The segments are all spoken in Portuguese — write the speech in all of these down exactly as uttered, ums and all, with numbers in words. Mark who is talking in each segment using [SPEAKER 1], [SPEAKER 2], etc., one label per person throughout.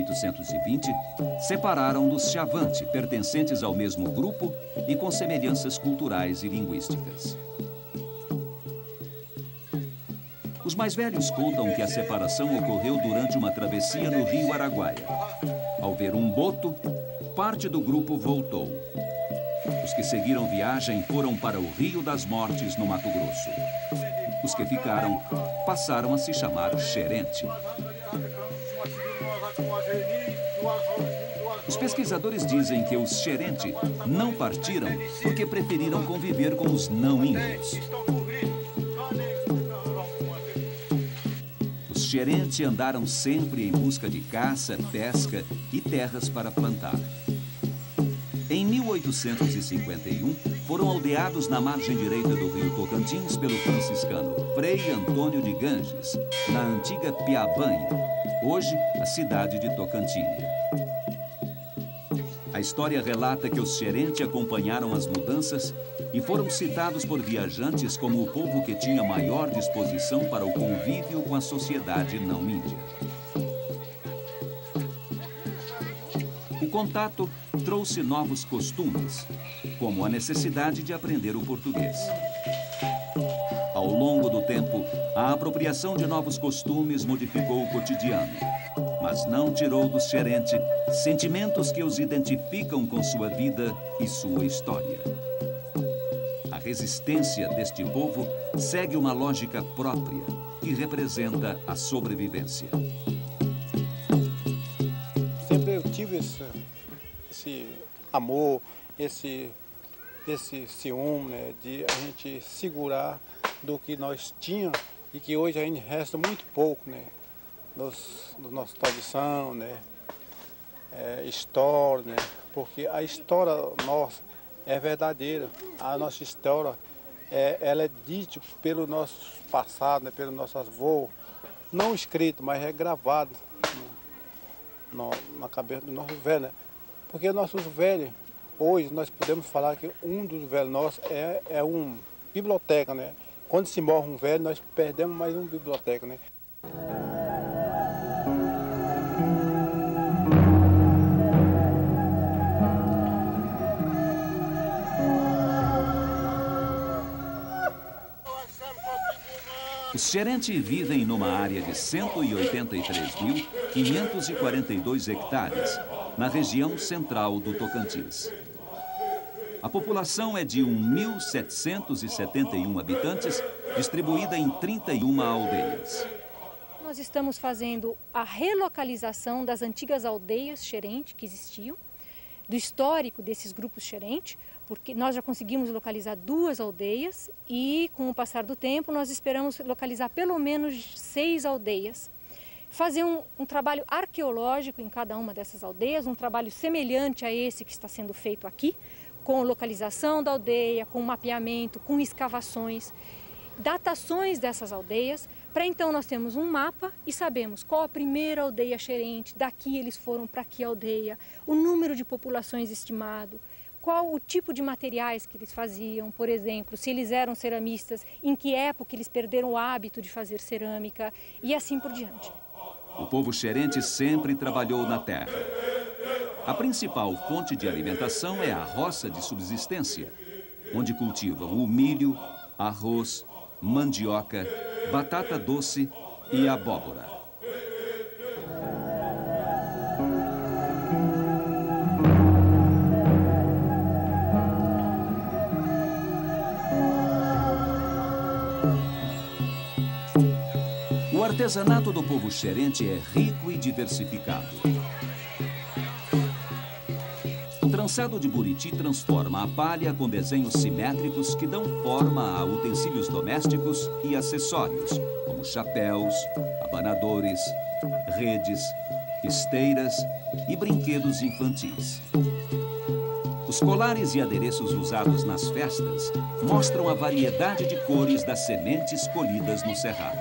[SPEAKER 1] oitocentos e vinte, separaram dos Chavante, pertencentes ao mesmo grupo e com semelhanças culturais e linguísticas. Os mais velhos contam que a separação ocorreu durante uma travessia no rio Araguaia. Ao ver um boto, parte do grupo voltou. Os que seguiram viagem foram para o Rio das Mortes, no Mato Grosso. Os que ficaram passaram a se chamar Xerente. Os pesquisadores dizem que os Xerente não partiram porque preferiram conviver com os não-índios. Os Xerente andaram sempre em busca de caça, pesca e terras para plantar. Em mil oitocentos e cinquenta e um, foram aldeados na margem direita do rio Tocantins pelo franciscano Frei Antônio de Ganges, na antiga Piabanha, hoje a cidade de Tocantinha. A história relata que os Xerente acompanharam as mudanças e foram citados por viajantes como o povo que tinha maior disposição para o convívio com a sociedade não índia. O contato trouxe novos costumes, como a necessidade de aprender o português. Ao longo do tempo, a apropriação de novos costumes modificou o cotidiano, mas não tirou dos Xerente sentimentos que os identificam com sua vida e sua história. A resistência deste povo segue uma lógica própria, que representa a sobrevivência.
[SPEAKER 2] Sempre eu tive esse, esse amor, esse, esse ciúme, né, de a gente segurar do que nós tínhamos e que hoje ainda resta muito pouco, né, nos, na nossa tradição, né, é, história, né, porque a história nossa é verdadeira, a nossa história é, ela é dita pelo nosso passado, né, pelo nosso avô, não escrito, mas é gravado no, no, na cabeça do nosso velho, né, porque nossos velhos, hoje nós podemos falar que um dos velhos nossos é, é uma biblioteca, né? Quando se morre um velho, nós perdemos mais uma biblioteca, né?
[SPEAKER 1] Os Xerente vivem numa área de cento e oitenta e três mil, quinhentos e quarenta e dois hectares, na região central do Tocantins. A população é de mil setecentos e setenta e um habitantes, distribuída em trinta e uma aldeias.
[SPEAKER 3] Nós estamos fazendo a relocalização das antigas aldeias Xerente que existiam, do histórico desses grupos Xerente, porque nós já conseguimos localizar duas aldeias e, com o passar do tempo, nós esperamos localizar pelo menos seis aldeias. Fazer um, um trabalho arqueológico em cada uma dessas aldeias, um trabalho semelhante a esse que está sendo feito aqui, com localização da aldeia, com mapeamento, com escavações, datações dessas aldeias, para então nós temos um mapa e sabemos qual a primeira aldeia Xerente, daqui eles foram para que aldeia, o número de populações estimado, qual o tipo de materiais que eles faziam, por exemplo, se eles eram ceramistas, em que época eles perderam o hábito de fazer cerâmica e assim por diante.
[SPEAKER 1] O povo Xerente sempre trabalhou na terra. A principal fonte de alimentação é a roça de subsistência, onde cultivam o milho, arroz, mandioca, batata doce e abóbora. O artesanato do povo Xerente é rico e diversificado. O trançado de Buriti transforma a palha com desenhos simétricos que dão forma a utensílios domésticos e acessórios, como chapéus, abanadores, redes, esteiras e brinquedos infantis. Os colares e adereços usados nas festas mostram a variedade de cores das sementes colhidas no cerrado.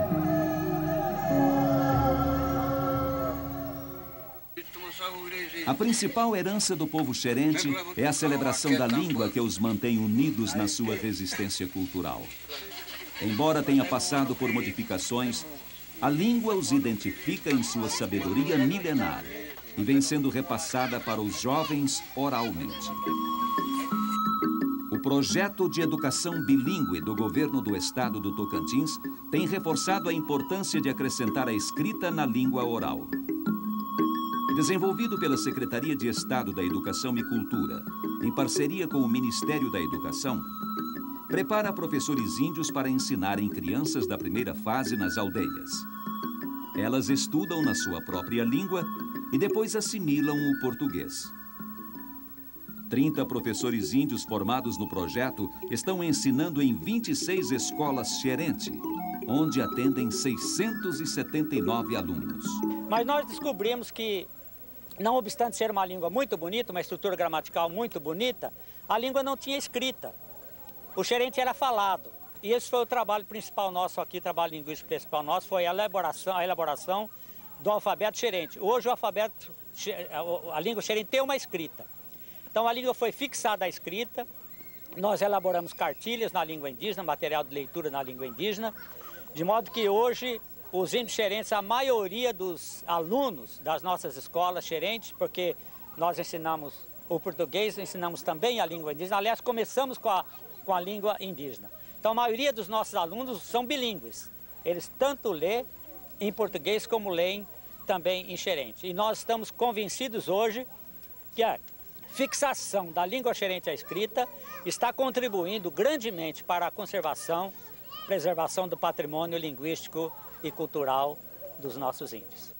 [SPEAKER 1] A principal herança do povo xerente é a celebração da língua que os mantém unidos na sua resistência cultural. Embora tenha passado por modificações, a língua os identifica em sua sabedoria milenar e vem sendo repassada para os jovens oralmente. O projeto de educação bilíngue do governo do estado do Tocantins tem reforçado a importância de acrescentar a escrita na língua oral. Desenvolvido pela Secretaria de Estado da Educação e Cultura, em parceria com o Ministério da Educação, prepara professores índios para ensinarem crianças da primeira fase nas aldeias. Elas estudam na sua própria língua e depois assimilam o português. trinta professores índios formados no projeto estão ensinando em vinte e seis escolas xerente, onde atendem seiscentos e setenta e nove alunos.
[SPEAKER 4] Mas nós descobrimos que, não obstante ser uma língua muito bonita, uma estrutura gramatical muito bonita, a língua não tinha escrita. O xerente era falado. E esse foi o trabalho principal nosso aqui, o trabalho linguístico principal nosso, foi a elaboração, a elaboração do alfabeto xerente. Hoje o alfabeto, a língua xerente tem uma escrita. Então a língua foi fixada à escrita, nós elaboramos cartilhas na língua indígena, material de leitura na língua indígena, de modo que hoje os índios xerentes, a maioria dos alunos das nossas escolas xerentes, porque nós ensinamos o português, ensinamos também a língua indígena, aliás, começamos com a, com a língua indígena. Então a maioria dos nossos alunos são bilíngues, eles tanto lêem em português como leem também em xerente. E nós estamos convencidos hoje que a fixação da língua xerente à escrita está contribuindo grandemente para a conservação, preservação do patrimônio linguístico e cultural dos nossos índios.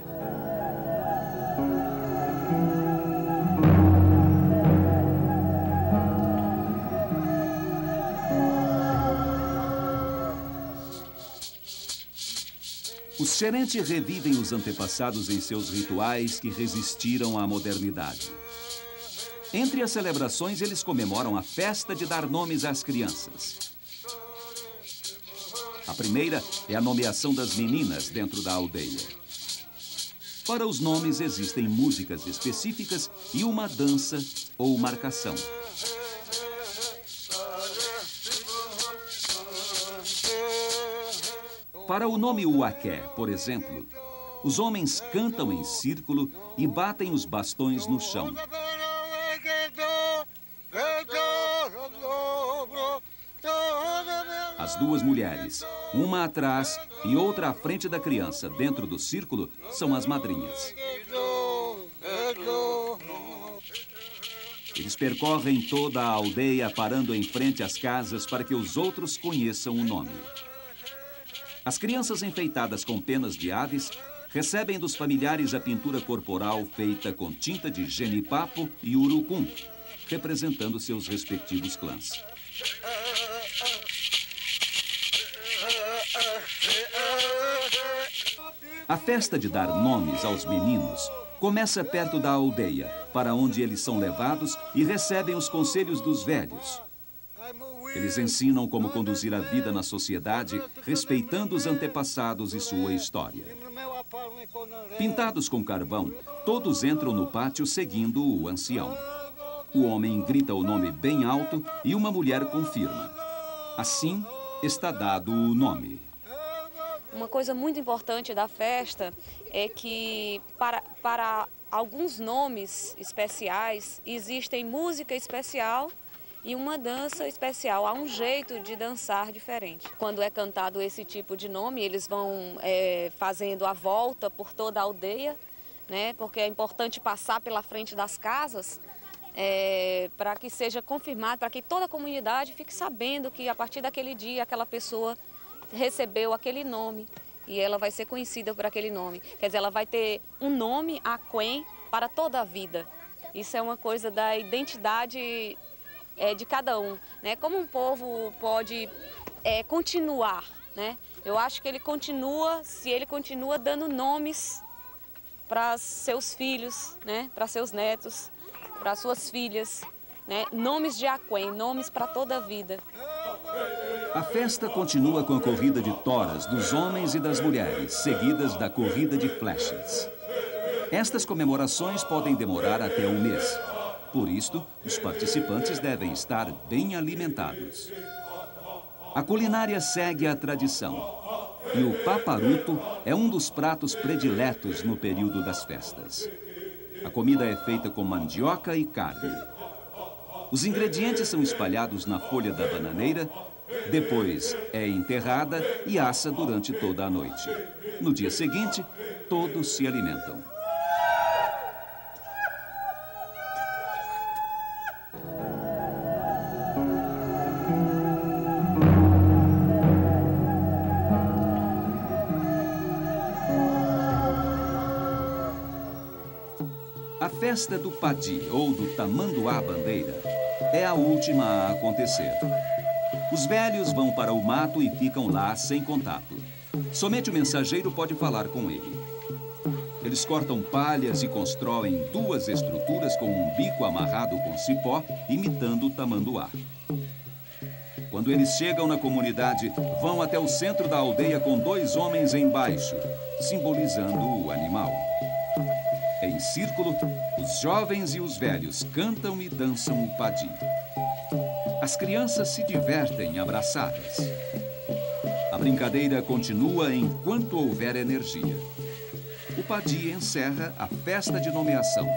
[SPEAKER 1] Os xerente revivem os antepassados em seus rituais que resistiram à modernidade. Entre as celebrações, eles comemoram a festa de dar nomes às crianças. A primeira é a nomeação das meninas dentro da aldeia. Para os nomes existem músicas específicas e uma dança ou marcação. Para o nome Uaqué, por exemplo, os homens cantam em círculo e batem os bastões no chão. As duas mulheres, uma atrás e outra à frente da criança, dentro do círculo, são as madrinhas. Eles percorrem toda a aldeia, parando em frente às casas para que os outros conheçam o nome. As crianças enfeitadas com penas de aves recebem dos familiares a pintura corporal feita com tinta de genipapo e urucum, representando seus respectivos clãs. A festa de dar nomes aos meninos começa perto da aldeia, para onde eles são levados e recebem os conselhos dos velhos. Eles ensinam como conduzir a vida na sociedade, respeitando os antepassados e sua história. Pintados com carvão, todos entram no pátio seguindo o ancião. O homem grita o nome bem alto e uma mulher confirma. Assim, está dado o nome.
[SPEAKER 5] Uma coisa muito importante da festa é que para, para alguns nomes especiais existem música especial e uma dança especial. Há um jeito de dançar diferente. Quando é cantado esse tipo de nome, eles vão é, fazendo a volta por toda a aldeia, né? Porque é importante passar pela frente das casas é, para que seja confirmado, para que toda a comunidade fique sabendo que a partir daquele dia aquela pessoa recebeu aquele nome e ela vai ser conhecida por aquele nome. Quer dizer, ela vai ter um nome, aquém, para toda a vida. Isso é uma coisa da identidade é, de cada um, né? Como um povo pode é, continuar, né? Eu acho que ele continua, se ele continua dando nomes para seus filhos, né? Para seus netos, para suas filhas, né? Nomes de aquém, nomes para toda a vida.
[SPEAKER 1] A festa continua com a corrida de toras dos homens e das mulheres, seguidas da corrida de flechas. Estas comemorações podem demorar até um mês. Por isto, os participantes devem estar bem alimentados. A culinária segue a tradição. E o paparuto é um dos pratos prediletos no período das festas. A comida é feita com mandioca e carne. Os ingredientes são espalhados na folha da bananeira, depois é enterrada e assa durante toda a noite. No dia seguinte, todos se alimentam. A festa do Padi, ou do Tamanduá-bandeira, é a última a acontecer. Os velhos vão para o mato e ficam lá sem contato. Somente o mensageiro pode falar com ele. Eles cortam palhas e constroem duas estruturas com um bico amarrado com cipó, imitando o tamanduá. Quando eles chegam na comunidade, vão até o centro da aldeia com dois homens embaixo, simbolizando o animal. Em círculo, os jovens e os velhos cantam e dançam o Padi. As crianças se divertem abraçadas. A brincadeira continua enquanto houver energia. O Padi encerra a festa de nomeação.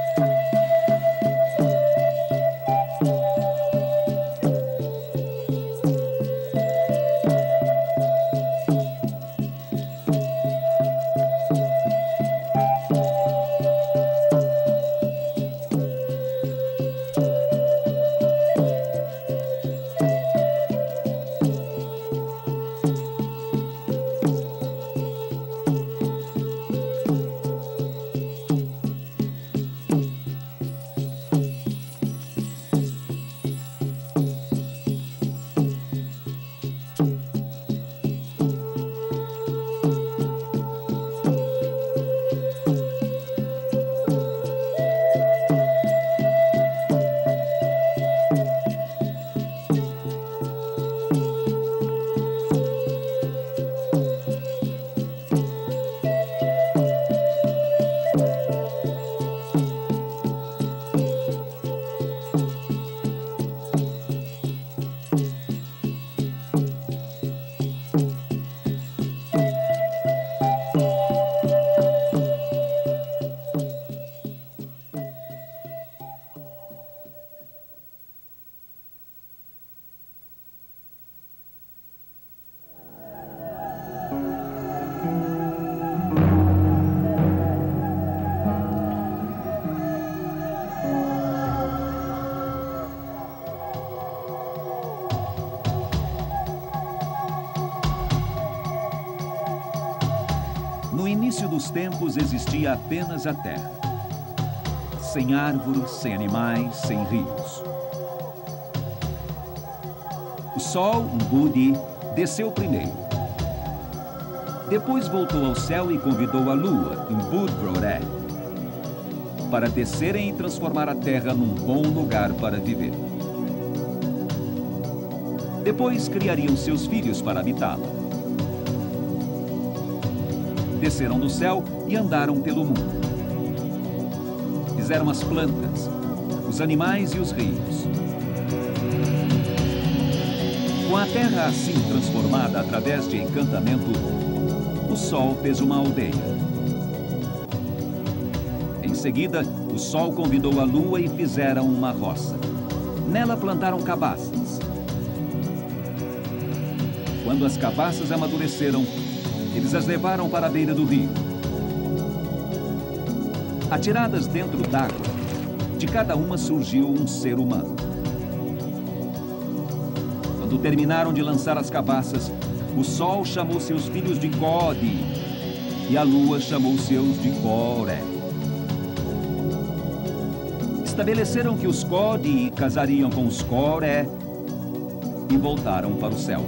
[SPEAKER 1] No início dos tempos existia apenas a terra. Sem árvores, sem animais, sem rios. O sol, um Budi, desceu primeiro. Depois voltou ao céu e convidou a lua, um Budbroré, para descerem e transformar a terra num bom lugar para viver. Depois criariam seus filhos para habitá-la. Desceram do céu e andaram pelo mundo. Fizeram as plantas, os animais e os rios. Com a terra assim transformada através de encantamento, o sol fez uma aldeia. Em seguida, o sol convidou a lua e fizeram uma roça. Nela plantaram cabaças. Quando as cabaças amadureceram, eles as levaram para a beira do rio. Atiradas dentro d'água, de cada uma surgiu um ser humano. Quando terminaram de lançar as cabaças, o sol chamou seus filhos de Code e a lua chamou seus de Coré. Estabeleceram que os Code casariam com os Coré e voltaram para o céu.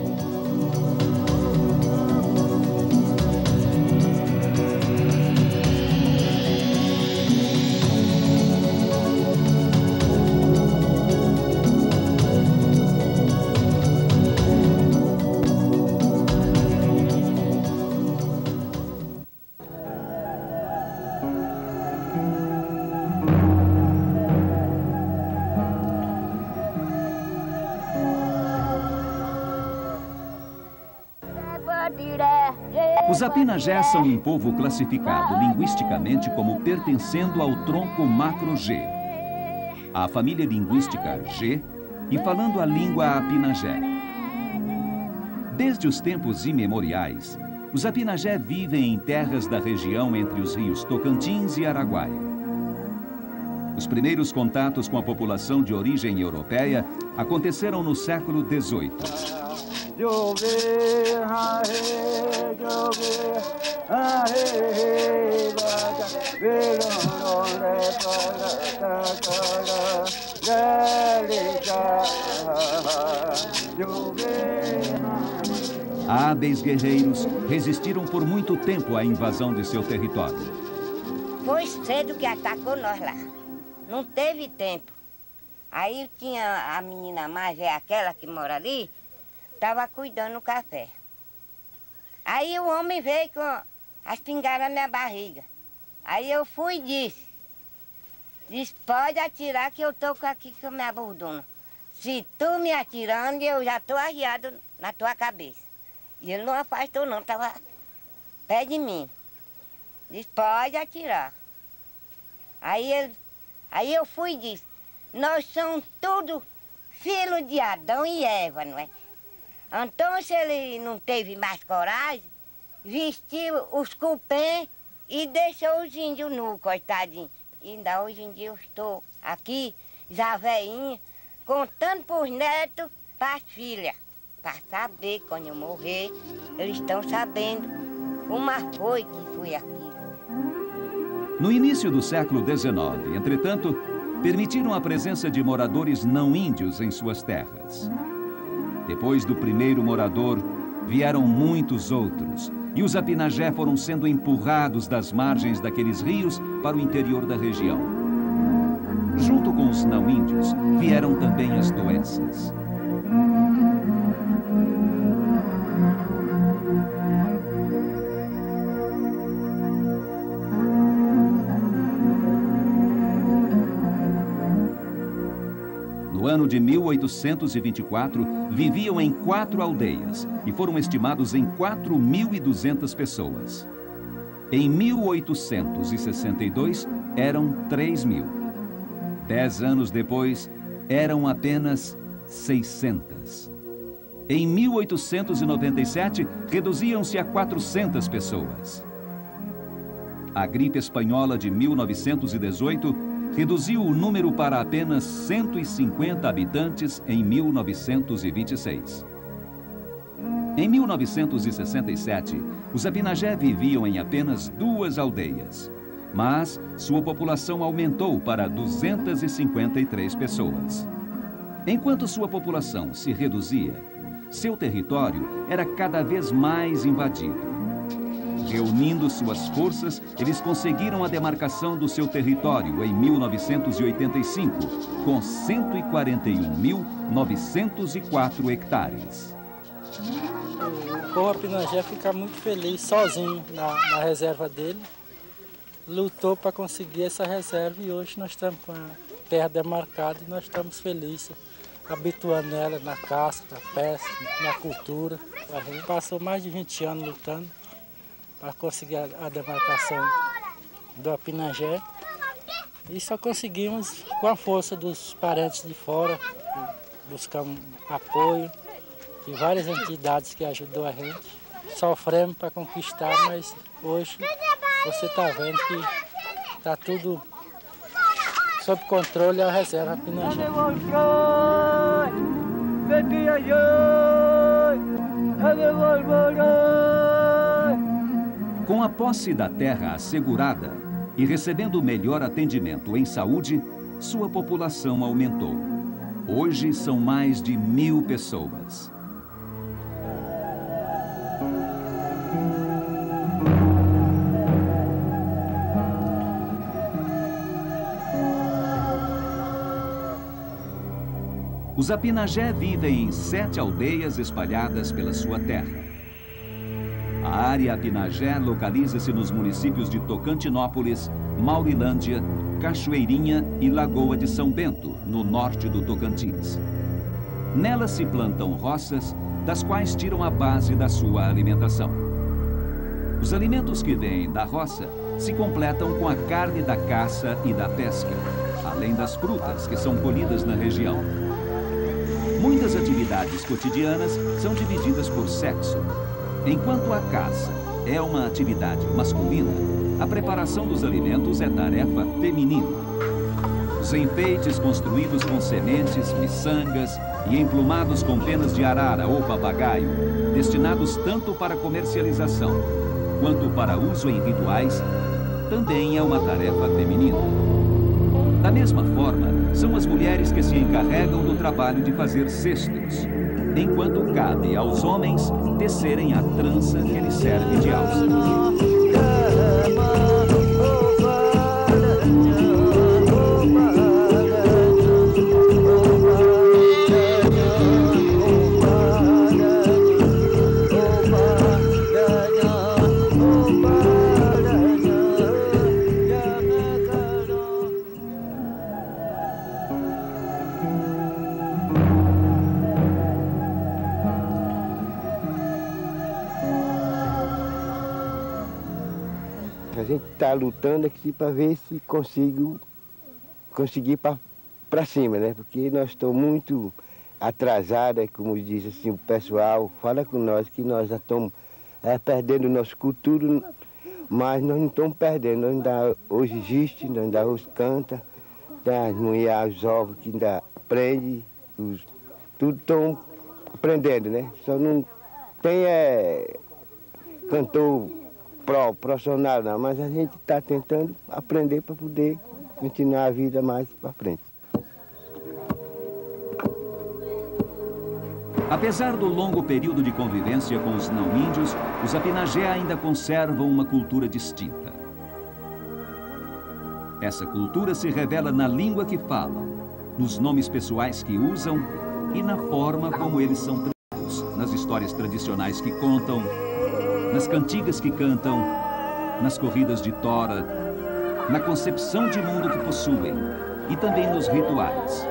[SPEAKER 1] Os Apinagé são um povo classificado linguisticamente como pertencendo ao tronco macro-G, à família linguística G, e falando a língua Apinagé. Desde os tempos imemoriais, os Apinagé vivem em terras da região entre os rios Tocantins e Araguaia. Os primeiros contatos com a população de origem europeia aconteceram no século dezoito. Hábeis guerreiros resistiram por muito tempo à invasão de seu território.
[SPEAKER 6] Foi cedo que atacou nós lá. Não teve tempo. Aí tinha a menina mais velha, aquela que mora ali, estava cuidando do café. Aí o homem veio com as pingadas na minha barriga. Aí eu fui e disse, disse, pode atirar que eu estou aqui com a minha bordona. Se tu me atirando, eu já estou arriado na tua cabeça. E ele não afastou não, estava perto de mim. Disse, pode atirar. Aí, ele, aí eu fui e disse, nós somos tudo filhos de Adão e Eva, não é? Então, se ele não teve mais coragem, vestiu os cupém e deixou os índios nus, coitadinho. E ainda hoje em dia eu estou aqui, já velhinha, contando para os netos, para as filhas, para saber quando eu morrer, eles estão sabendo como foi que fui aqui.
[SPEAKER 1] No início do século dezenove, entretanto, permitiram a presença de moradores não índios em suas terras. Depois do primeiro morador, vieram muitos outros, e os Apinagé foram sendo empurrados das margens daqueles rios para o interior da região. Junto com os não índios, vieram também as doenças. No ano de mil oitocentos e vinte e quatro, viviam em quatro aldeias e foram estimados em quatro mil e duzentas pessoas. Em mil oitocentos e sessenta e dois, eram três mil. Dez anos depois, eram apenas seiscentas. Em mil oitocentos e noventa e sete, reduziam-se a quatrocentas pessoas. A gripe espanhola de mil novecentos e dezoito reduziu o número para apenas cento e cinquenta habitantes em mil novecentos e vinte e seis. Em mil novecentos e sessenta e sete, os Apinagé viviam em apenas duas aldeias, mas sua população aumentou para duzentas e cinquenta e três pessoas. Enquanto sua população se reduzia, seu território era cada vez mais invadido. Reunindo suas forças, eles conseguiram a demarcação do seu território em mil novecentos e oitenta e cinco, com cento e quarenta e um mil novecentos e quatro hectares.
[SPEAKER 7] O povo Apinagé fica muito feliz sozinho na, na reserva dele. Lutou para conseguir essa reserva e hoje nós estamos com a terra demarcada e nós estamos felizes, habituando ela na caça, na pesca, na cultura. A gente passou mais de vinte anos lutando para conseguir a, a demarcação do Apinagé e só conseguimos com a força dos parentes de fora, buscamos apoio de várias entidades que ajudou a gente. Sofremos para conquistar, mas hoje você está vendo que está tudo sob controle a reserva Apinagé.
[SPEAKER 1] Com a posse da terra assegurada e recebendo melhor atendimento em saúde, sua população aumentou. Hoje são mais de mil pessoas. Os Apinagé vivem em sete aldeias espalhadas pela sua terra. A área Apinagé localiza-se nos municípios de Tocantinópolis, Maurilândia, Cachoeirinha e Lagoa de São Bento, no norte do Tocantins. Nelas se plantam roças, das quais tiram a base da sua alimentação. Os alimentos que vêm da roça se completam com a carne da caça e da pesca, além das frutas que são colhidas na região. Muitas atividades cotidianas são divididas por sexo. Enquanto a caça é uma atividade masculina, a preparação dos alimentos é tarefa feminina. Os enfeites construídos com sementes, miçangas e emplumados com penas de arara ou papagaio, destinados tanto para comercialização quanto para uso em rituais, também é uma tarefa feminina. Da mesma forma, são as mulheres que se encarregam do trabalho de fazer cestos, enquanto cabe aos homens tecerem a trança que lhes serve de alça.
[SPEAKER 8] A gente está lutando aqui para ver se consigo conseguir para cima, né? Porque nós estamos muito atrasados, como diz assim o pessoal, fala com nós que nós já estamos é, perdendo nossa cultura, mas nós não estamos perdendo, nós ainda hoje existe, nós ainda hoje canta, as mulheres, os ovos que ainda aprendem, os, tudo estão aprendendo, né? Só não tem é, cantor Pro, profissional não, mas a gente está tentando aprender para poder continuar a vida mais para frente.
[SPEAKER 1] Apesar do longo período de convivência com os não-índios, os Apinagé ainda conservam uma cultura distinta. Essa cultura se revela na língua que falam, nos nomes pessoais que usam e na forma como eles são tratados, nas histórias tradicionais que contam, nas cantigas que cantam, nas corridas de tora, na concepção de mundo que possuem e também nos rituais.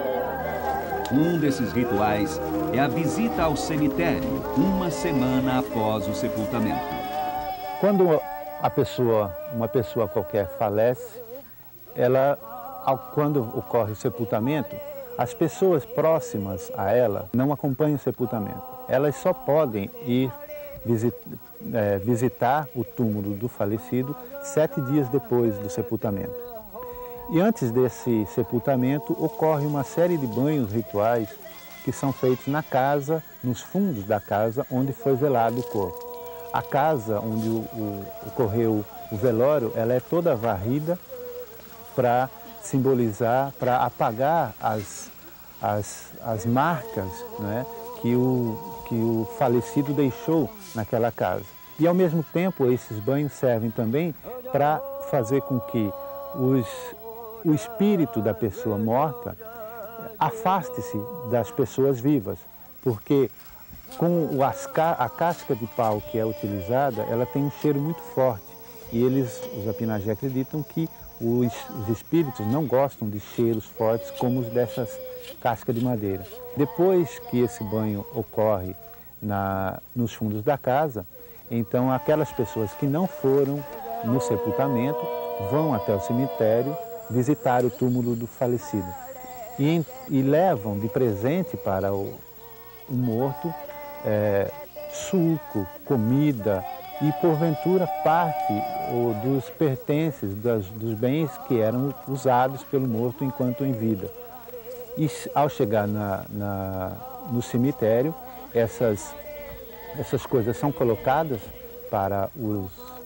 [SPEAKER 1] Um desses rituais é a visita ao cemitério, uma semana após o sepultamento.
[SPEAKER 9] Quando a pessoa, uma pessoa qualquer falece, ela, quando ocorre o sepultamento, as pessoas próximas a ela não acompanham o sepultamento. Elas só podem ir Visit, é, visitar o túmulo do falecido sete dias depois do sepultamento. E antes desse sepultamento ocorre uma série de banhos rituais que são feitos na casa, nos fundos da casa onde foi velado o corpo. A casa onde o, o, ocorreu o velório, ela é toda varrida para simbolizar, para apagar as, as, as marcas, né, que o que o falecido deixou naquela casa. E, ao mesmo tempo, esses banhos servem também para fazer com que os, o espírito da pessoa morta afaste-se das pessoas vivas, porque com o, a casca de pau que é utilizada, ela tem um cheiro muito forte. E eles, os Apinagé, acreditam que os, os espíritos não gostam de cheiros fortes como os dessas cascas de madeira. Depois que esse banho ocorre na, nos fundos da casa, então aquelas pessoas que não foram no sepultamento vão até o cemitério visitar o túmulo do falecido e, e levam de presente para o, o morto é, suco, comida e, porventura, parte ou, dos pertences, das, dos bens que eram usados pelo morto enquanto em vida. E ao chegar na, na, no cemitério, essas, essas coisas são colocadas para os,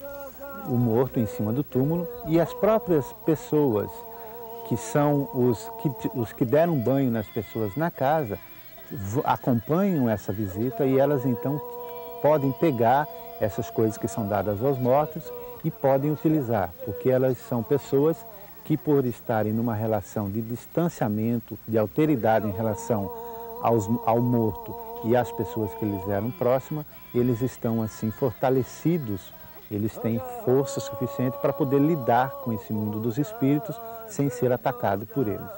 [SPEAKER 9] o morto em cima do túmulo e as próprias pessoas, que são os que, os que deram banho nas pessoas na casa, acompanham essa visita e elas então podem pegar essas coisas que são dadas aos mortos e podem utilizar, porque elas são pessoas que, por estarem numa relação de distanciamento, de alteridade em relação aos, ao morto e às pessoas que lhes eram próximas, eles estão assim fortalecidos, eles têm força suficiente para poder lidar com esse mundo dos espíritos sem ser atacado por eles.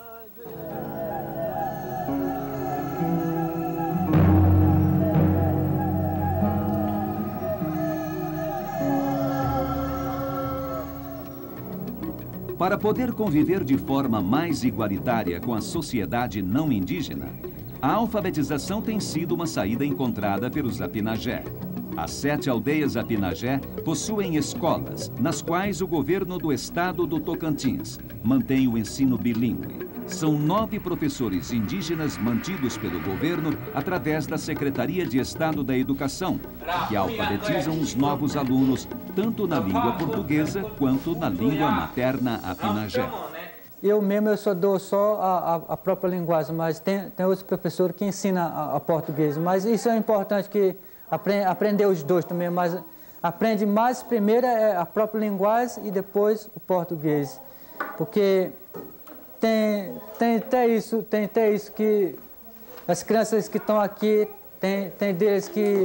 [SPEAKER 1] Para poder conviver de forma mais igualitária com a sociedade não indígena, a alfabetização tem sido uma saída encontrada pelos Apinagé. As sete aldeias Apinagé possuem escolas, nas quais o governo do estado do Tocantins mantém o ensino bilíngue. São nove professores indígenas mantidos pelo governo através da Secretaria de Estado da Educação, que alfabetizam os novos alunos tanto na língua portuguesa quanto na língua materna Apinagé.
[SPEAKER 10] Eu mesmo eu só dou só a, a, a própria linguagem, mas tem, tem outros professores que ensinam a, a português. Mas isso é importante que aprend, aprender os dois também, mas aprende mais primeiro é a própria linguagem e depois o português. Porque tem, tem até isso, tem até isso que as crianças que estão aqui, tem, tem deles que...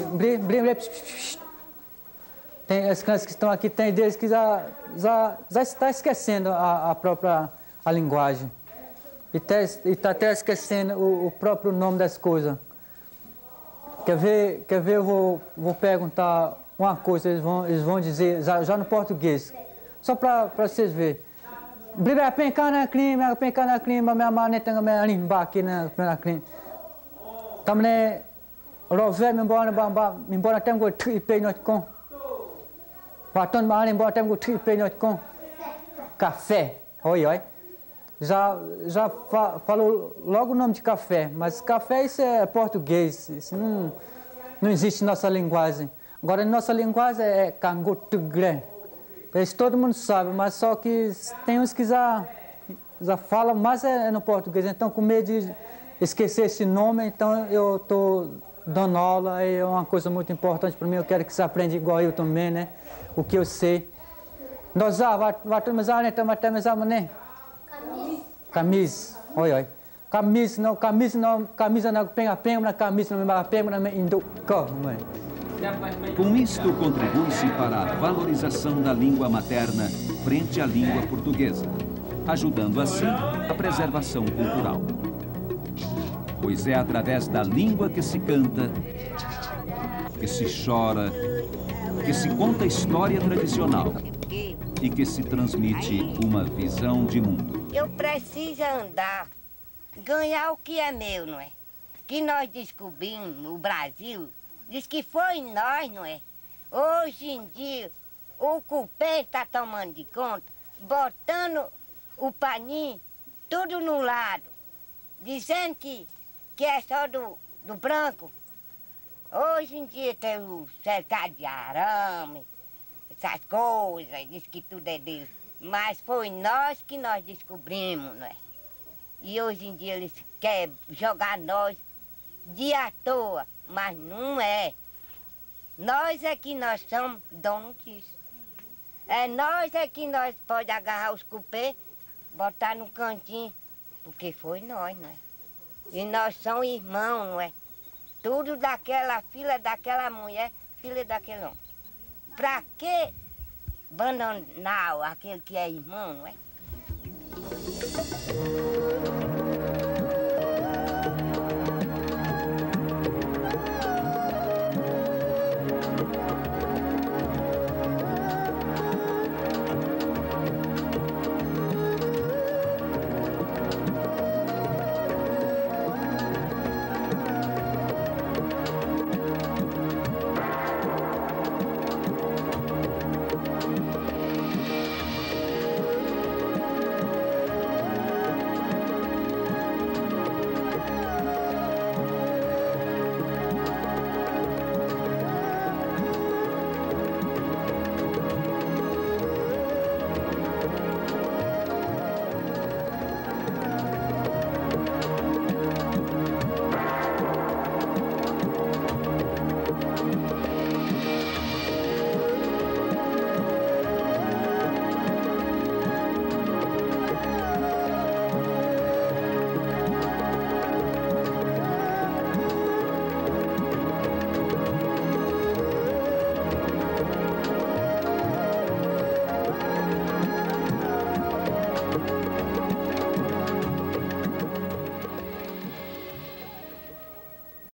[SPEAKER 10] Tem as crianças que estão aqui, tem deles que já, já, já está esquecendo a, a própria a linguagem. E está até esquecendo o, o próprio nome das coisas. Quer ver, quer ver eu vou, vou perguntar uma coisa, eles vão, eles vão dizer já, já no português. Só para vocês verem. Briga pencana clima, pencana clima, minha mãe tem a minha língua aqui na na clima. Também rové me embora, me embora tem que tri pe not com. Baton mal embora tem que tri pe not com. Café, oi oi. Já já fa, falou logo o nome de café, mas café isso é português, isso não não existe nossa linguagem. Agora nossa linguagem é cangotugré. Isso todo mundo sabe, mas só que tem uns que já, já falam, mas é no português. Então, com medo de esquecer esse nome, então eu estou dando aula, é uma coisa muito importante para mim. Eu quero que você aprenda igual eu também, né? O que eu sei. Nós já, vai tomar né? Tomar né? Camisa. Camisa, oi, oi. Camisa não, camisa não, camisa não, penga, penga, camisa não, penga, não, indo, como
[SPEAKER 1] Com isto, contribui-se para a valorização da língua materna frente à língua portuguesa, ajudando assim a preservação cultural. Pois é através da língua que se canta, que se chora, que se conta história tradicional e que se transmite uma visão de mundo.
[SPEAKER 6] Eu preciso andar, ganhar o que é meu, não é? Que nós descobrimos o Brasil. Diz que foi nós, não é? Hoje em dia, o cupê está tomando de conta, botando o paninho tudo no lado, dizendo que, que é só do, do branco. Hoje em dia tem o cercado de arame, essas coisas, diz que tudo é deles. Mas foi nós que nós descobrimos, não é? E hoje em dia eles querem jogar nós de à toa. Mas não é. Nós é que nós somos donos disso. É nós é que nós pode agarrar os cupês, botar no cantinho, porque foi nós, não é? E nós somos irmãos, não é? Tudo daquela filha daquela mulher, filha daquele homem. Pra que abandonar aquele que é irmão, não é?